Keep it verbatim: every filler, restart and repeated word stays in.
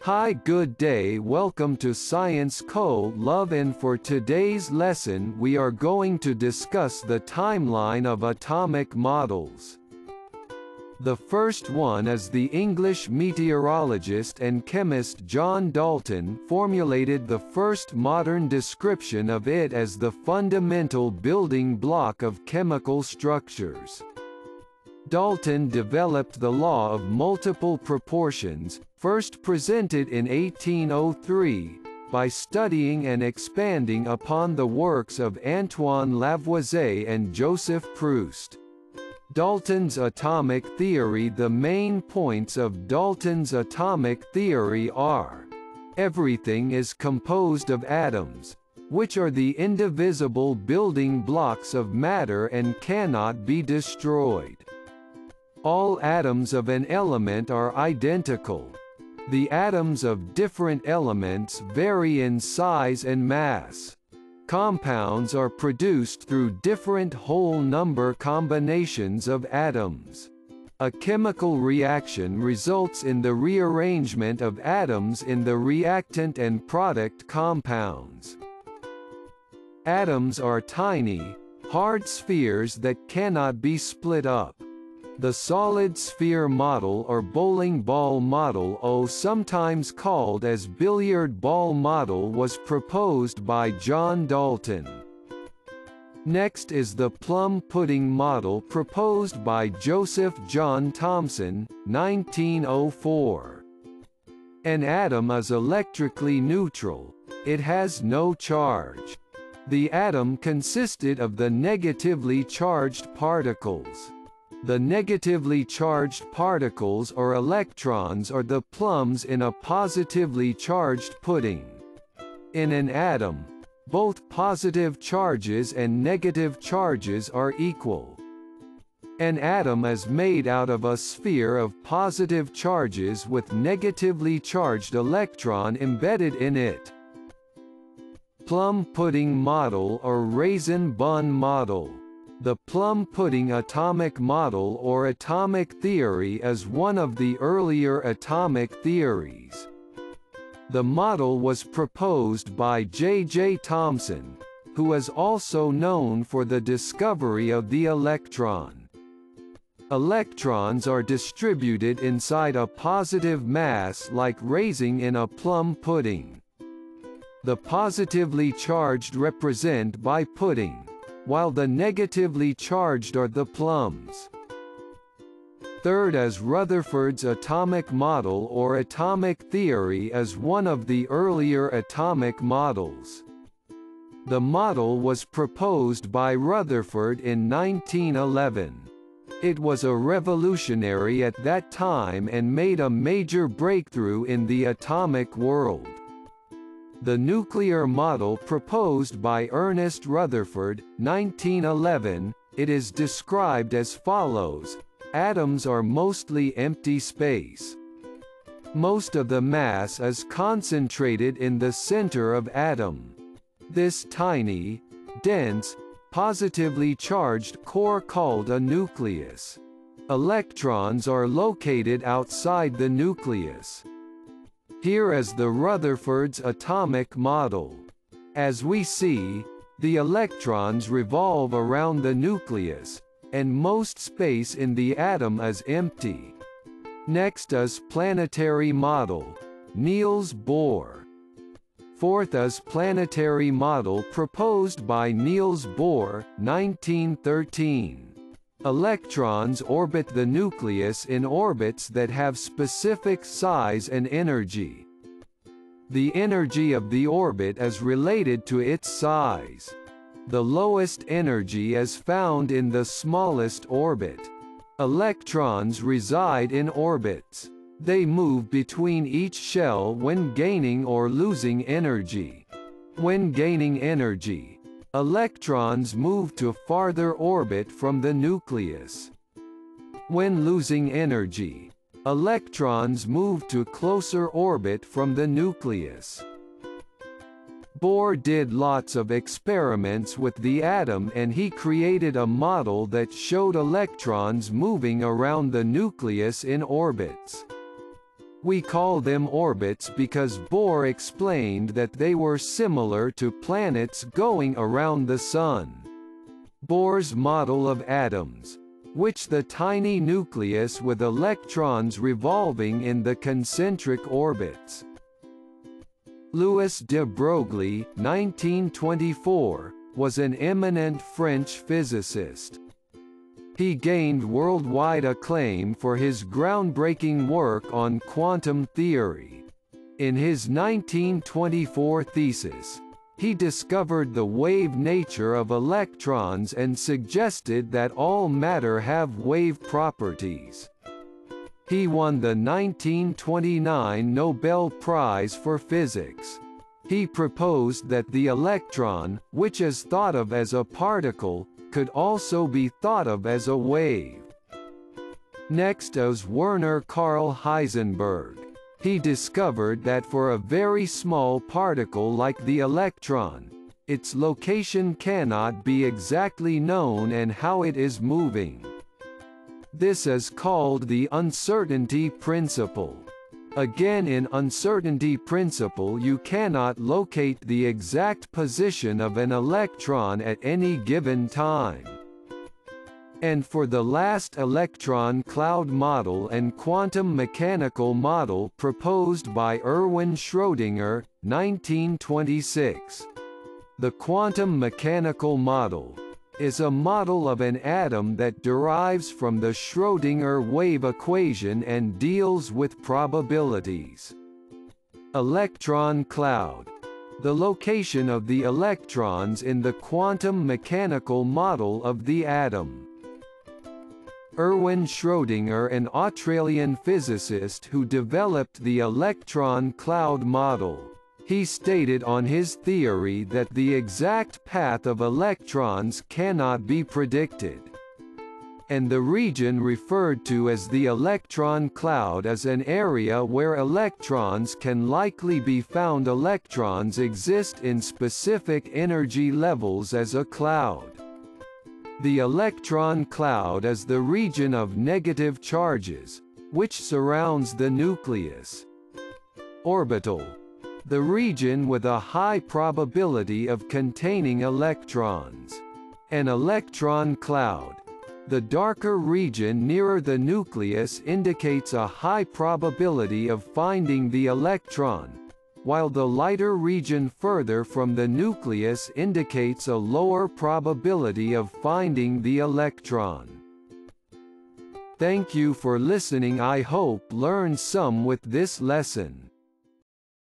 Hi, good day, welcome to Science Co. Love, and for today's lesson we are going to discuss the timeline of atomic models. The first one is the English meteorologist and chemist John Dalton formulated the first modern description of it as the fundamental building block of chemical structures. Dalton developed the law of multiple proportions, first presented in eighteen oh three, by studying and expanding upon the works of Antoine Lavoisier and Joseph Proust. Dalton's atomic theory. The main points of Dalton's atomic theory are: everything is composed of atoms, which are the indivisible building blocks of matter and cannot be destroyed. All atoms of an element are identical. The atoms of different elements vary in size and mass. Compounds are produced through different whole number combinations of atoms. A chemical reaction results in the rearrangement of atoms in the reactant and product compounds. Atoms are tiny, hard spheres that cannot be split up. The solid sphere model or bowling ball model, or sometimes called as billiard ball model, was proposed by John Dalton. Next is the plum pudding model proposed by Joseph John Thomson, nineteen oh four. An atom is electrically neutral. It has no charge. The atom consisted of the negatively charged particles. The negatively charged particles or electrons are the plums in a positively charged pudding. In an atom, both positive charges and negative charges are equal. An atom is made out of a sphere of positive charges with negatively charged electron embedded in it. Plum pudding model or raisin bun model. The plum pudding atomic model or atomic theory is one of the earlier atomic theories. The model was proposed by J J Thomson, who is also known for the discovery of the electron. Electrons are distributed inside a positive mass like raising in a plum pudding. The positively charged represent by pudding, while the negatively charged are the plums. Third is Rutherford's atomic model or atomic theory is one of the earlier atomic models. The model was proposed by Rutherford in nineteen eleven. It was a revolutionary at that time and made a major breakthrough in the atomic world. The nuclear model proposed by Ernest Rutherford, nineteen eleven, it is described as follows: atoms are mostly empty space. Most of the mass is concentrated in the center of atom. This tiny, dense, positively charged core called a nucleus. Electrons are located outside the nucleus. Here is the Rutherford's atomic model. As we see, the electrons revolve around the nucleus, and most space in the atom is empty. Next is planetary model, Niels Bohr. Fourth is planetary model proposed by Niels Bohr, nineteen thirteen. Electrons orbit the nucleus in orbits that have specific size and energy. The energy of the orbit is related to its size. The lowest energy is found in the smallest orbit. Electrons reside in orbits. They move between each shell when gaining or losing energy. When gaining energy, electrons move to farther orbit from the nucleus. When losing energy, electrons move to closer orbit from the nucleus. Bohr did lots of experiments with the atom and he created a model that showed electrons moving around the nucleus in orbits. We call them orbits because Bohr explained that they were similar to planets going around the Sun. Bohr's model of atoms, which the tiny nucleus with electrons revolving in the concentric orbits. Louis de Broglie, nineteen twenty-four, was an eminent French physicist. He gained worldwide acclaim for his groundbreaking work on quantum theory. In his nineteen twenty-four thesis, he discovered the wave nature of electrons and suggested that all matter have wave properties. He won the nineteen twenty-nine Nobel Prize for Physics. He proposed that the electron, which is thought of as a particle, could also be thought of as a wave. Next is Werner Karl Heisenberg. He discovered that for a very small particle like the electron, its location cannot be exactly known and how it is moving. This is called the uncertainty principle. Again, in uncertainty principle you cannot locate the exact position of an electron at any given time. And for the last electron cloud model and quantum mechanical model proposed by Erwin Schrödinger, nineteen twenty-six. The quantum mechanical model is a model of an atom that derives from the Schrödinger wave equation and deals with probabilities. Electron cloud. The location of the electrons in the quantum mechanical model of the atom. Erwin Schrödinger, an Australian physicist who developed the electron cloud model. He stated on his theory that the exact path of electrons cannot be predicted. And the region referred to as the electron cloud is an area where electrons can likely be found. Electrons exist in specific energy levels as a cloud. The electron cloud is the region of negative charges, which surrounds the nucleus. Orbital. The region with a high probability of containing electrons. An electron cloud. The darker region nearer the nucleus indicates a high probability of finding the electron, while the lighter region further from the nucleus indicates a lower probability of finding the electron. Thank you for listening. I hope learn some with this lesson.